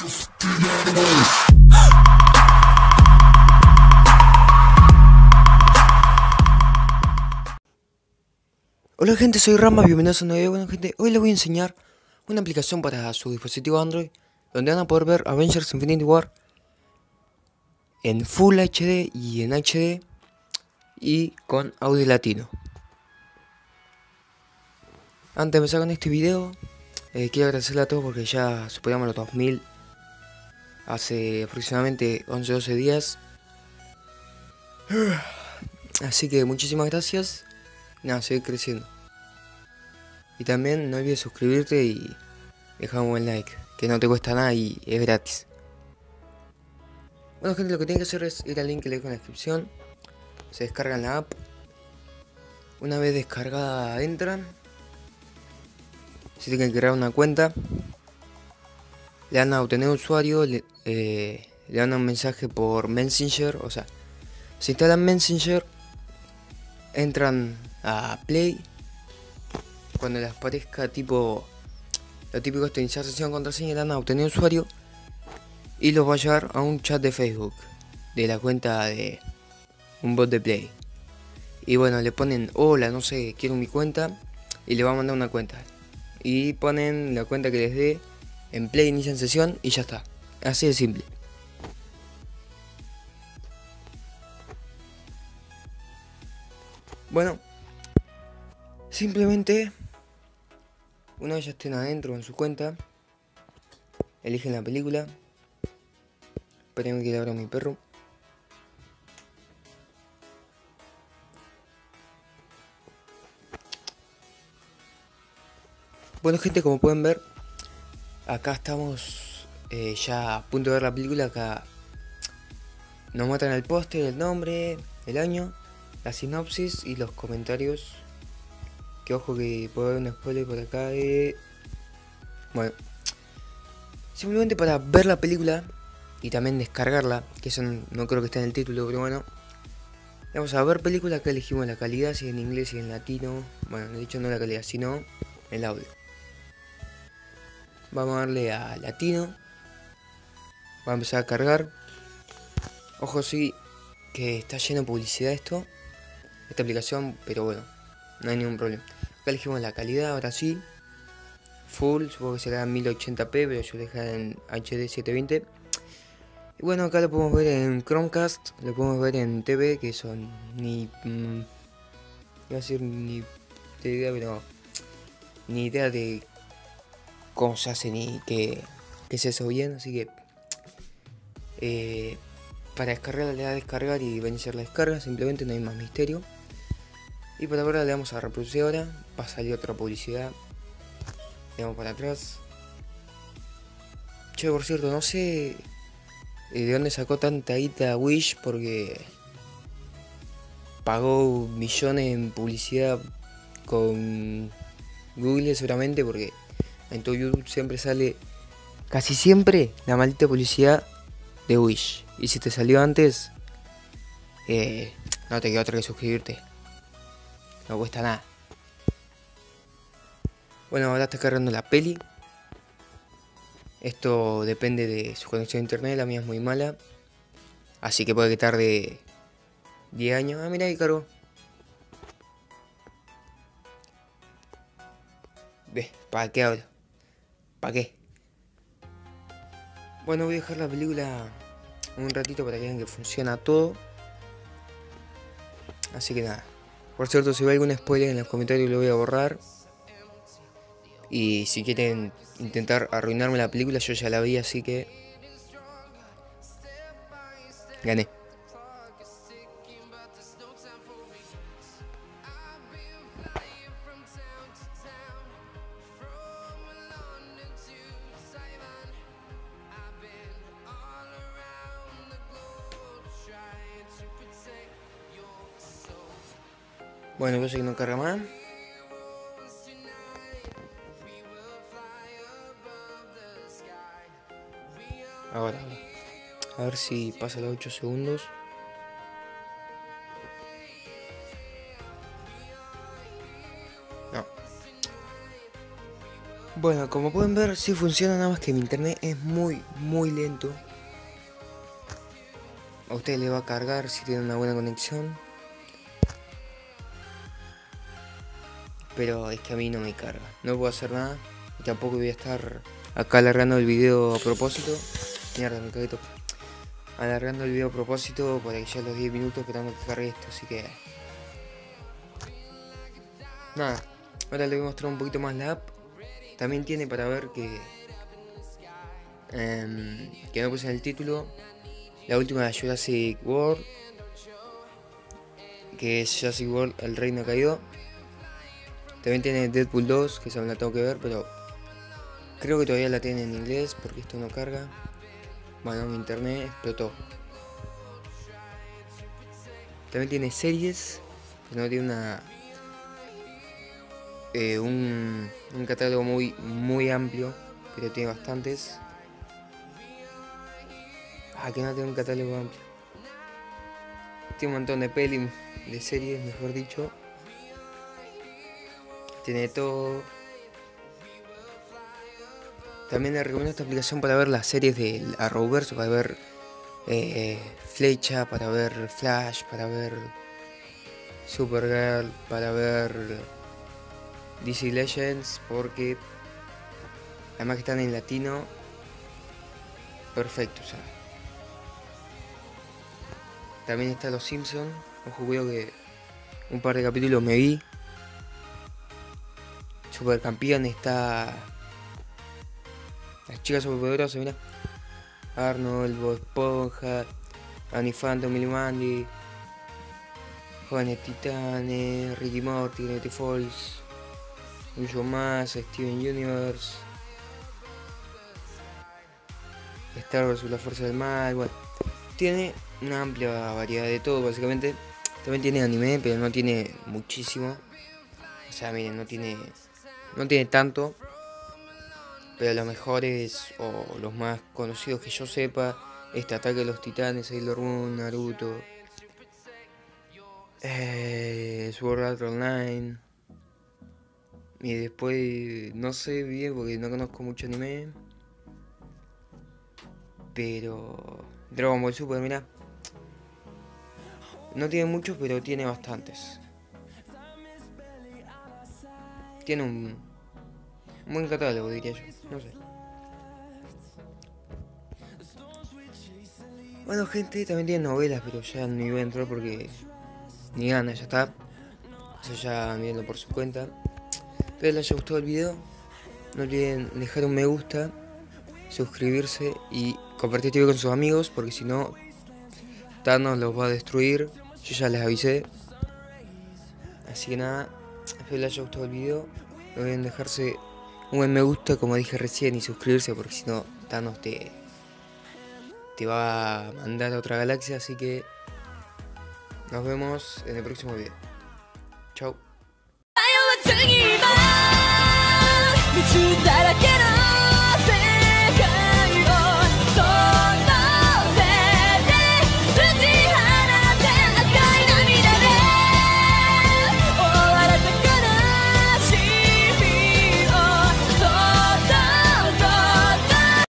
Hola gente, soy Rama, bienvenidos a un nuevo video. Bueno gente, hoy les voy a enseñar una aplicación para su dispositivo Android donde van a poder ver Avengers Infinity War en Full HD y en HD y con audio latino. Antes de empezar con este video, quiero agradecerle a todos porque ya superamos los 2000 hace aproximadamente 11-12 días. Así que muchísimas gracias. Nada, seguir creciendo. Y también no olvides suscribirte y dejar un buen like, que no te cuesta nada y es gratis. Bueno gente, lo que tienen que hacer es ir al link que les dejo en la descripción. Se descargan la app. Una vez descargada entran. Si tienen que crear una cuenta, le dan a obtener usuario, le dan un mensaje por Messenger. O sea, se instalan Messenger, entran a Play. Cuando les aparezca tipo lo típico es iniciar sesión contraseña, le dan a obtener usuario y los va a llevar a un chat de Facebook de la cuenta de un bot de Play. Y bueno, le ponen hola, no sé, quiero mi cuenta, y le va a mandar una cuenta. Y ponen la cuenta que les dé en Play, inician sesión y ya está. Así de simple. Bueno, simplemente una vez ya estén adentro en su cuenta, eligen la película. Esperen que le abra mi perro. Bueno gente, como pueden ver, acá estamos ya a punto de ver la película. Acá nos muestran el póster, el nombre, el año, la sinopsis y los comentarios. Que ojo que puede haber un spoiler por acá de... Bueno, simplemente para ver la película y también descargarla, que eso no creo que esté en el título, pero bueno. Vamos a ver película, acá elegimos la calidad, si en inglés y en latino. Bueno, de hecho no la calidad, sino el audio. Vamos a darle a latino. Va a empezar a cargar. Ojo sí que está lleno de publicidad esta aplicación, pero bueno, no hay ningún problema. Acá elegimos la calidad, ahora sí. Full, supongo que será en 1080p, pero yo lo dejé en HD 720. Y bueno, acá lo podemos ver en Chromecast, lo podemos ver en TV, que son ni... iba a decir ni de idea, pero ni idea de cómo se hace ni qué es eso bien, así que para descargarla le da a descargar y va a iniciar la descarga, simplemente no hay más misterio. Y por ahora le damos a reproducir ahora, va a salir otra publicidad. Le damos para atrás. Che, por cierto, no sé de dónde sacó tanta guita Wish, porque pagó millones en publicidad con Google seguramente, porque en todo YouTube siempre sale, casi siempre, la maldita publicidad de Wish. Y si te salió antes, no te queda otra que suscribirte. No cuesta nada. Bueno, ahora está cargando la peli. Esto depende de su conexión a internet, la mía es muy mala. Así que puede que tarde 10 años. Ah, mira ahí cargó. Ve, ¿para qué hablo? ¿Para qué? Bueno, voy a dejar la película un ratito para que vean que funciona todo. Así que nada. Por cierto, si ve algún spoiler en los comentarios lo voy a borrar. Y si quieren intentar arruinarme la película, yo ya la vi, así que gané. Bueno, parece que no carga más. Ahora, a ver si pasa los 8 segundos. No. Bueno, como pueden ver, sí funciona, nada más que mi internet es muy lento. A ustedes les va a cargar si tienen una buena conexión. Pero es que a mí no me carga. No puedo hacer nada. Y tampoco voy a estar acá alargando el video a propósito. Mierda, me cagué todo. Alargando el video a propósito para que ya los 10 minutos esperando que cargue esto. Así que... nada. Ahora les voy a mostrar un poquito más la app. También tiene para ver que no puse en el título. La última de Jurassic World. Que es Jurassic World, el reino caído. También tiene Deadpool 2, que esa me la tengo que ver, pero creo que todavía la tiene en inglés porque esto no carga. Bueno, mi internet explotó. También tiene series, que no tiene un catálogo muy amplio, pero tiene bastantes. Que no tiene un catálogo amplio. Tiene un montón de pelis, de series, mejor dicho. Tiene todo. También les recomiendo esta aplicación para ver las series del Arrowverse, para ver Flecha, para ver Flash, para ver Supergirl, para ver DC Legends, porque además que están en latino, perfecto, o sea. También está Los Simpsons, ojo, cuidado que un par de capítulos me vi. Supercampeón está... Las chicas superpoderosas, mira. Arnold, Bob Esponja, Danny Phantom, Millie Mandy, Jóvenes Titanes, Ricky Morty, Gravity Falls, mucho más, Steven Universe, Star Wars, la Fuerza del Mal, bueno. Tiene una amplia variedad de todo, básicamente. También tiene anime, pero no tiene muchísimo. O sea, miren, no tiene tanto. Pero los mejores o los más conocidos que yo sepa, Ataque de los Titanes, Sailor Moon, Naruto, Sword Art Online. Y después no sé bien porque no conozco mucho anime. Pero Dragon Ball Super, mira. No tiene muchos, pero tiene bastantes. Tiene un buen catálogo, diría yo. No sé. Bueno, gente, también tiene novelas, pero ya no iba a entrar porque ni ganas, ya está. Eso ya viendo por su cuenta. Espero les haya gustado el video. No olviden dejar un me gusta, suscribirse y compartir este video con sus amigos, porque si no, Thanos los va a destruir. Yo ya les avisé. Así que nada, espero les haya gustado el video. No olviden dejarse un buen me gusta, como dije recién, y suscribirse, porque si no, Thanos te va a mandar a otra galaxia. Así que nos vemos en el próximo video. Chao.